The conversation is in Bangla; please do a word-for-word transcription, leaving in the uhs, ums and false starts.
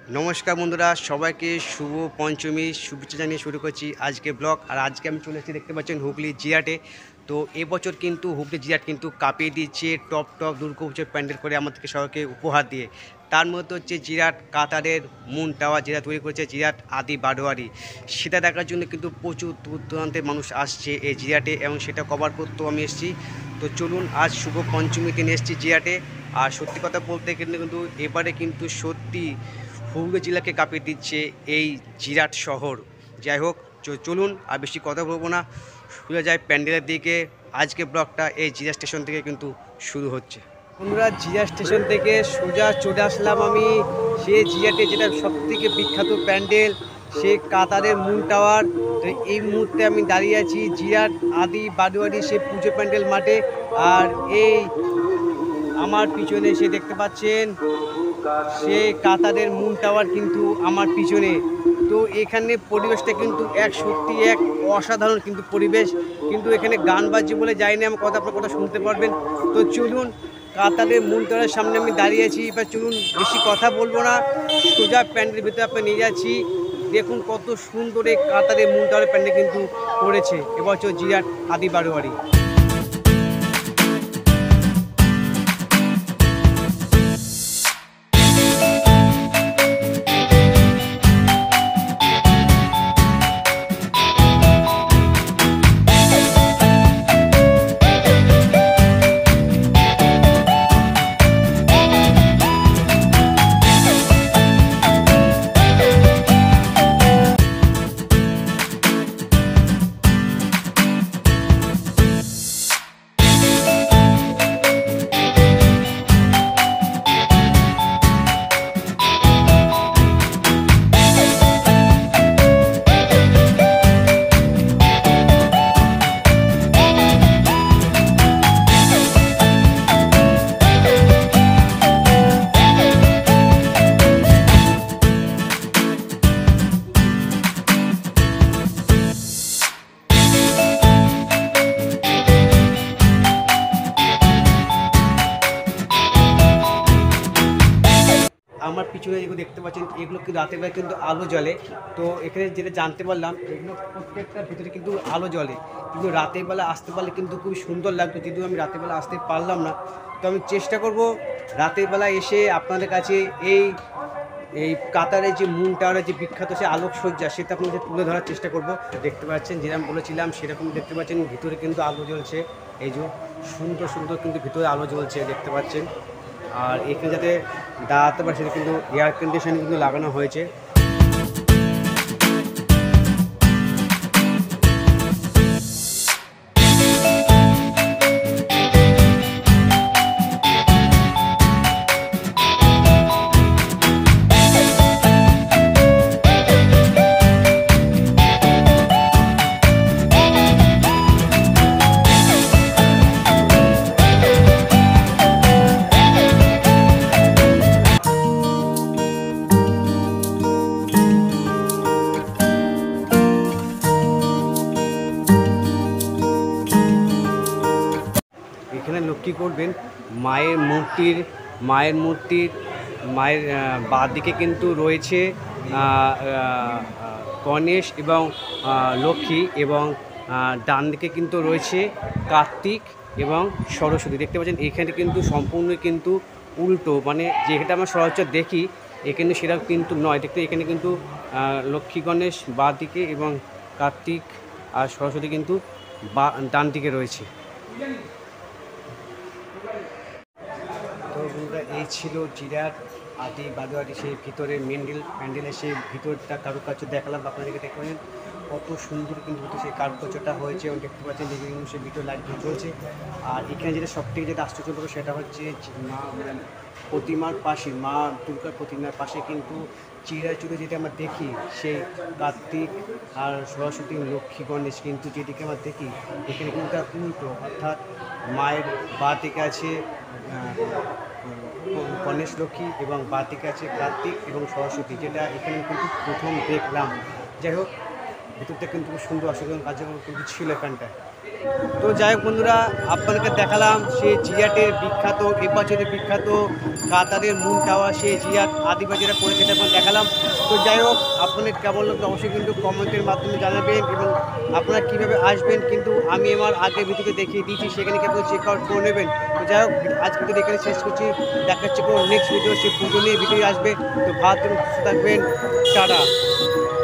নমস্কার বন্ধুরা, সবাইকে শুভ পঞ্চমী শুভেচ্ছা জানিয়ে শুরু করছি আজকে ব্লগ। আর আজকে আমি চলে এসেছি, দেখতে পাচ্ছেন, হুগলি জিরাটে। তো এবছর কিন্তু হুগলি জিরাট কিন্তু কাঁপিয়ে দিচ্ছে টপ টপ দুর্গা পুজোর প্যান্ডেল করে আমাদেরকে সবাইকে উপহার দিয়ে। তার মধ্যে হচ্ছে জিরাট কাতারের মুন টাওয়ার, যেটা তৈরি করেছে জিরাট আদি বারোয়ারি। সেটা দেখার জন্য কিন্তু প্রচুর দূর দূরান্তের মানুষ আসছে এই জিরাটে, এবং সেটা কভার করতেও আমি এসেছি। তো চলুন, আজ শুভ পঞ্চমী দিন এসেছি জিরাটে। আর সত্যি কথা বলতে কিন্তু কিন্তু এবারে কিন্তু সত্যি হুগলি জেলাকে কাঁপিয়ে দিচ্ছে এই জিরাট শহর। যাই হোক, চলুন আর বেশি কথা বলবো না, শুরু যায় প্যান্ডেলের দিকে। আজকে ব্লগটা এই জিরা স্টেশন থেকে কিন্তু শুরু হচ্ছে। বন্ধুরা, জিরা স্টেশন থেকে সোজা চলে আসলাম আমি সেই জিরাটে, যেটা সবথেকে বিখ্যাত প্যান্ডেল, সে কাতারের মুন টাওয়ার। তো এই মুহূর্তে আমি দাঁড়িয়ে আছি জিরাট আদি বারোয়ারি সে পুজো প্যান্ডেল মাঠে। আর এই আমার পিছনে এসে দেখতে পাচ্ছেন সে কাতারের মুন টাওয়ার কিন্তু আমার পিছনে। তো এখানে পরিবেশটা কিন্তু এক সত্যি এক অসাধারণ কিন্তু পরিবেশ। কিন্তু এখানে গান বাজছে বলে যাইনি, আমার কথা আপনার কথা শুনতে পারবেন। তো চলুন, কাতারের মুন টাওয়ারের সামনে আমি দাঁড়িয়ে আছি। এবার চলুন, বেশি কথা বলবো না, সোজা প্যান্ডেলের ভিতরে আপনি নিয়ে যাচ্ছি। দেখুন কত সুন্দর এই কাতারের মুন টাওয়ারের প্যান্ডেল কিন্তু করেছে এবছর জিরাট আদি বারোয়ারি। আমার পিছনে যেগুলো দেখতে পাচ্ছেন, এগুলো কিন্তু রাতের বেলা কিন্তু আলো জ্বলে। তো এখানে যেটা জানতে পারলাম, এগুলো প্রত্যেকটার ভিতরে কিন্তু আলো জ্বলে। কিন্তু রাতের বেলা আসতে পারলে কিন্তু খুবই সুন্দর লাগতো, যদিও আমি রাতের বেলা আসতে পারলাম না। তো আমি চেষ্টা করব রাতের বেলা এসে আপনাদের কাছে এই এই কাতারের যে মুন টাওয়ারের যে বিখ্যাত সে আলোকসজ্জা, সেটা আপনাদের তুলে ধরার চেষ্টা করব। দেখতে পাচ্ছেন, যেরকম বলেছিলাম সেরকম দেখতে পাচ্ছেন ভিতরে কিন্তু আলো জ্বলছে। এই যে সুন্দর সুন্দর কিন্তু ভিতরে আলো জ্বলছে দেখতে পাচ্ছেন। আর এখানে যাতে দাঁড়াতে পারে সেটা কিন্তু এয়ার কন্ডিশনিং কিন্তু লাগানো হয়েছে। এখানে লক্ষ্য করবেন মায়ের মূর্তির মায়ের মূর্তির মায়ের বাঁ দিকে কিন্তু রয়েছে গণেশ এবং লক্ষ্মী, এবং ডান দিকে কিন্তু রয়েছে কার্তিক এবং সরস্বতী। দেখতে পাচ্ছেন এখানে কিন্তু সম্পূর্ণ কিন্তু উল্টো, মানে যেটা আমরা সচরাচর দেখি এখানে সেটা কিন্তু নয়। দেখতে এখানে কিন্তু লক্ষ্মী গণেশ বাঁ দিকে এবং কার্তিক আর সরস্বতী কিন্তু বা ডান দিকে রয়েছে। তো বন্ধুরা, এই ছিল জিরাট আদি বারোয়ারি সেই ভিতরে মেন্ডেল প্যান্ডেলের সেই ভিতরটা কারুকার্য দেখালাম আপনাদেরকে। দেখতে পাচ্ছেন কত সুন্দর কিন্তু সেই কারুকার্যটা হয়েছে, এবং দেখতে পাচ্ছেন বিভিন্ন সেই ভিতর লাইটগুলো চলছে। আর এখানে যেটা সবথেকে যেটা আশ্চর্য পাবে সেটা হচ্ছে মা প্রতিমার পাশে, মা দুর্গার প্রতিমার পাশে কিন্তু চিরা চুড়ে যেটা আমরা দেখি, সেই কার্তিক আর সরস্বতী লক্ষ্মী গণেশ কিন্তু যেদিকে আমরা দেখি এখানে কিন্তু তার উল্টো, অর্থাৎ মায়ের বাঁ দিকে আছে গণেশ লক্ষ্মী এবং বাঁ দিকে আছে কার্তিক এবং সরস্বতী, যেটা এখানে কিন্তু প্রথম দেখলাম। যাই হোক, ভিতরটা কিন্তু খুব সুন্দর অসাধারণ কার্যক্রম কিন্তু ছিল এখানটায়। তো যাই হোক বন্ধুরা, আপনাদেরকে দেখালাম সেই জিয়াটের বিখ্যাত এবছরের বিখ্যাত কাতারের মুন টাওয়ার, সেই জিয়াট আদিবাসীরা করে সেটা আপনার দেখালাম। তো যাই হোক, আপনাদের কেমন লাগলো অবশ্যই কিন্তু কমেন্টের মাধ্যমে জানাবেন, এবং আপনারা কীভাবে আসবেন কিন্তু আমি আমার আগের ভিডিওতে দেখিয়ে দিয়েছি, সেখানে কি আপনি চেক আউট করে নেবেন। তো যাই হোক, আজকে ভিডিও এখানে শেষ করছি, দেখা হচ্ছে কোনো নেক্সট ভিডিও, সেই পুজো নিয়ে ভিডিও আসবে। তো ভালো থাকবেন, সুস্থ থাকবেন, টাটা।